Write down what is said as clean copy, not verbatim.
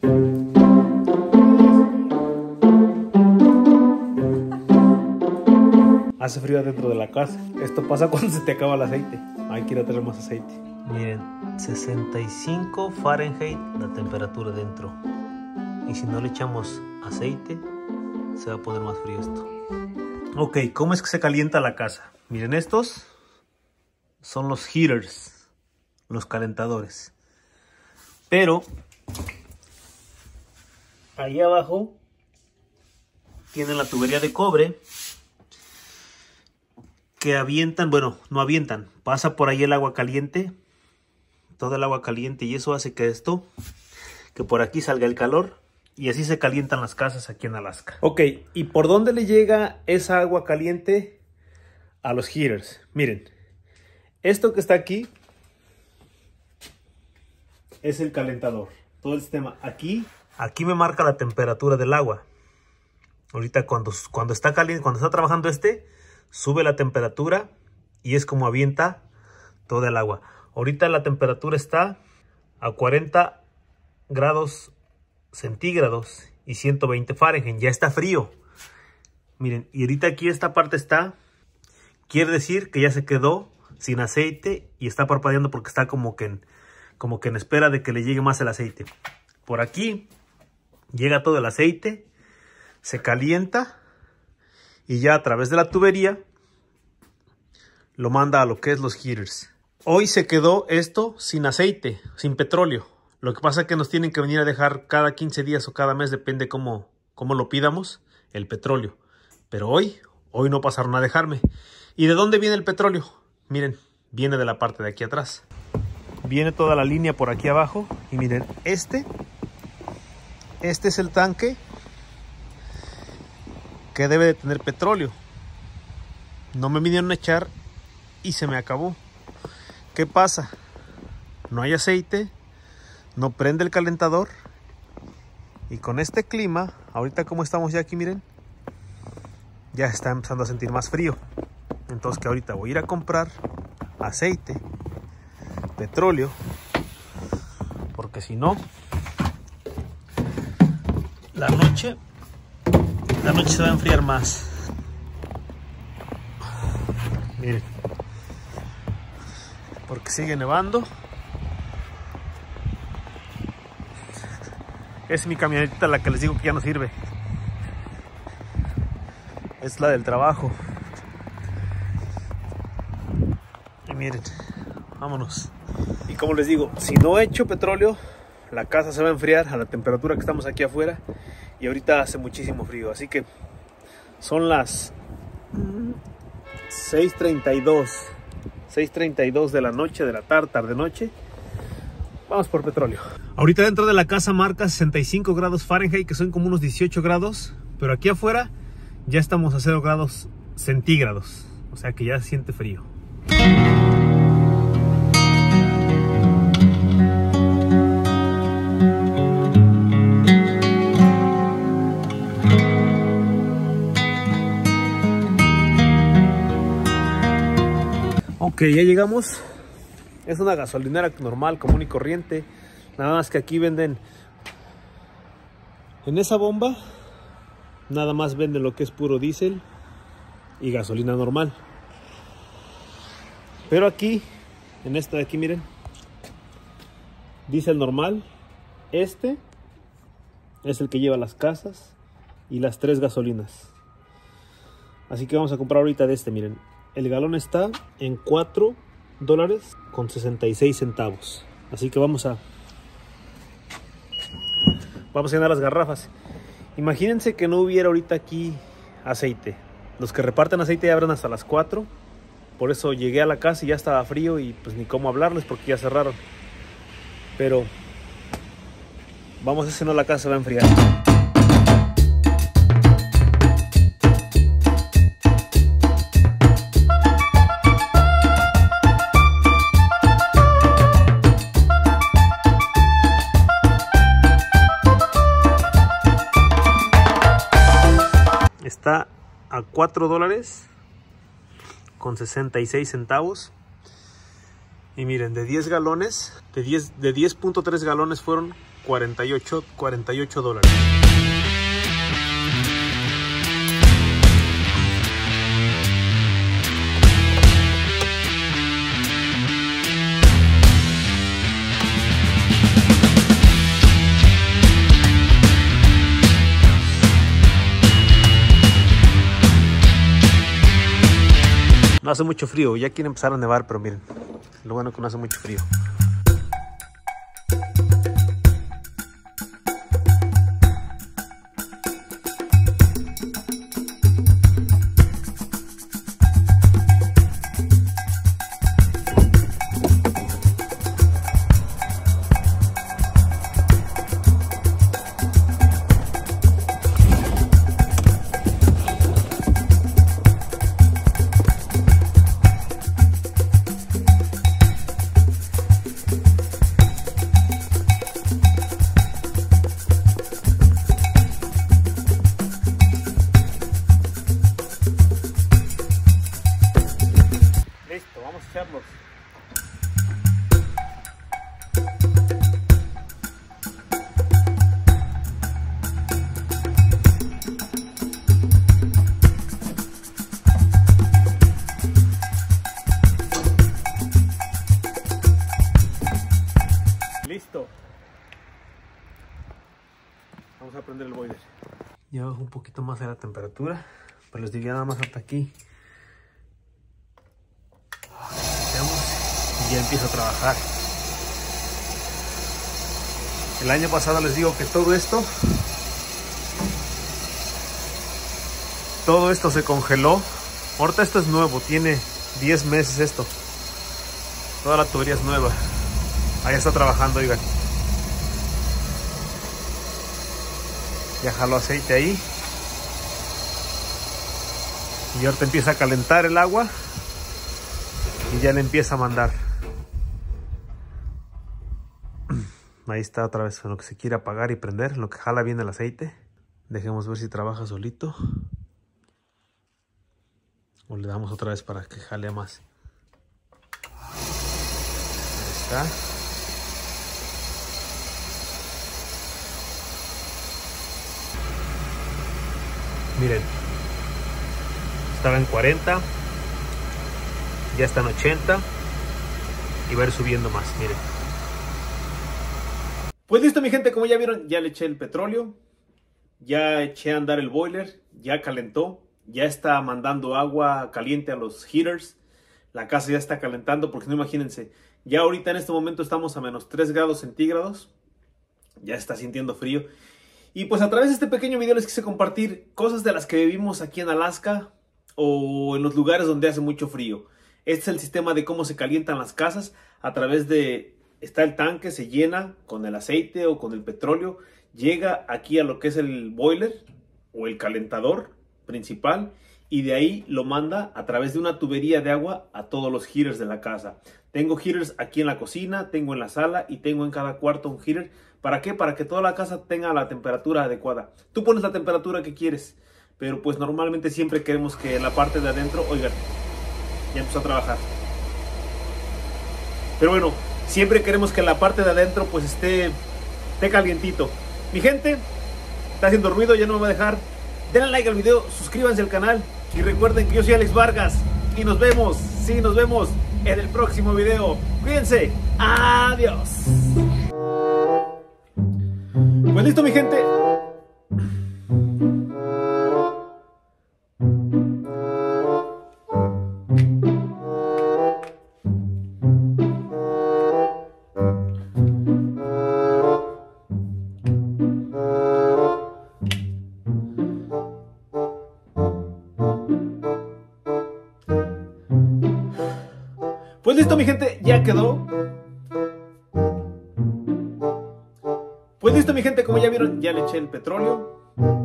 Hace frío dentro de la casa. Esto pasa cuando se te acaba el aceite. Hay que ir a traer más aceite. Miren, 65 Fahrenheit la temperatura dentro. Y si no le echamos aceite, se va a poner más frío esto. Ok, ¿cómo es que se calienta la casa? Miren, estos son los heaters, los calentadores. Pero ahí abajo tienen la tubería de cobre que avientan, bueno, no avientan, pasa por ahí el agua caliente, todo el agua caliente, y eso hace que que por aquí salga el calor, y así se calientan las casas aquí en Alaska. Ok, ¿y por dónde le llega esa agua caliente a los heaters? Miren, esto que está aquí es el calentador, todo el sistema. Aquí me marca la temperatura del agua. Ahorita cuando está caliente, cuando está trabajando sube la temperatura y es como avienta toda el agua. Ahorita la temperatura está a 40 grados centígrados y 120 Fahrenheit. Ya está frío. Miren, y ahorita aquí esta parte quiere decir que ya se quedó sin aceite y está parpadeando porque está como que en espera de que le llegue más el aceite. Por aquí llega todo el aceite, se calienta y ya a través de la tubería lo manda a lo que es los heaters. Hoy se quedó esto sin aceite, sin petróleo. Lo que pasa es que nos tienen que venir a dejar cada 15 días o cada mes, depende cómo lo pidamos, el petróleo. Pero hoy no pasaron a dejarme. ¿Y de dónde viene el petróleo? Miren, viene de la parte de aquí atrás. Viene toda la línea por aquí abajo. Y miren, este es el tanque que debe de tener petróleo. No me vinieron a echar y se me acabó. ¿Qué pasa? No hay aceite, no prende el calentador, y con este clima, ahorita como estamos ya aquí, miren, ya está empezando a sentir más frío. Entonces que ahorita voy a ir a comprar aceite, petróleo, porque si no, la noche se va a enfriar más. Miren, porque sigue nevando. Es mi camioneta la que les digo que ya no sirve. Es la del trabajo. Y miren, vámonos. Y como les digo, si no echo petróleo, la casa se va a enfriar a la temperatura que estamos aquí afuera. Y ahorita hace muchísimo frío. Así que son las 6:32 de la noche, de la tarde noche. Vamos por petróleo. Ahorita dentro de la casa marca 65 grados Fahrenheit, que son como unos 18 grados. Pero aquí afuera ya estamos a 0 grados centígrados. O sea que ya se siente frío. Ok, ya llegamos. Es una gasolinera normal, común y corriente. Nada más que aquí venden, en esa bomba, nada más venden lo que es puro diésel y gasolina normal. Pero aquí, en esta de aquí, miren, diésel normal. Este es el que lleva las casas y las 3 gasolinas. Así que vamos a comprar ahorita de este, miren. El galón está en $4.66. Así que vamos a llenar las garrafas. Imagínense que no hubiera ahorita aquí aceite. Los que reparten aceite ya abren hasta las 4. Por eso llegué a la casa y ya estaba frío y pues ni cómo hablarles porque ya cerraron. Pero vamos a ver si no la casa se va a enfriar. Está a $4.66. Y miren, de 10 galones, de 10.3 galones fueron $48. No hace mucho frío, ya quiere empezar a nevar, pero miren, lo bueno es que no hace mucho frío. Listo, vamos a echarlos. Listo. Vamos a prender el boiler. Ya bajo un poquito más de la temperatura, pero les diría nada más hasta aquí. Y ya empiezo a trabajar. El año pasado les digo que todo esto se congeló. Ahorita esto es nuevo, tiene 10 meses esto. Toda la tubería es nueva. Ahí está trabajando, oigan. Ya jaló aceite ahí. Y ahorita empieza a calentar el agua. Y ya le empieza a mandar. Ahí está otra vez en lo que se quiere apagar y prender, en lo que jala bien el aceite. Dejemos ver si trabaja solito. O le damos otra vez para que jale más. Ahí está. Miren. Estaba en 40. Ya está en 80. Y va a ir subiendo más, miren. Pues listo, mi gente, como ya vieron, ya le eché el petróleo, ya eché a andar el boiler, ya calentó, ya está mandando agua caliente a los heaters, la casa ya está calentando, porque no, imagínense, ya ahorita en este momento estamos a menos 3 grados centígrados, ya está sintiendo frío, y pues a través de este pequeño video les quise compartir cosas de las que vivimos aquí en Alaska o en los lugares donde hace mucho frío. Este es el sistema de cómo se calientan las casas a través de... Está el tanque, se llena con el aceite o con el petróleo, llega aquí a lo que es el boiler o el calentador principal y de ahí lo manda a través de una tubería de agua a todos los heaters de la casa. Tengo heaters aquí en la cocina, tengo en la sala y tengo en cada cuarto un heater. ¿Para qué? Para que toda la casa tenga la temperatura adecuada. Tú pones la temperatura que quieres, pero pues normalmente siempre queremos que la parte de adentro, oigan, ya empezó a trabajar. Pero bueno, siempre queremos que la parte de adentro pues esté calientito. Mi gente, está haciendo ruido, ya no me va a dejar. Denle like al video, suscríbanse al canal y recuerden que yo soy Alex Vargas y nos vemos, sí, nos vemos en el próximo video. Cuídense, adiós. Pues listo, mi gente. Pues listo, mi gente, ya quedó. Pues listo, mi gente, como ya vieron, ya le eché el petróleo.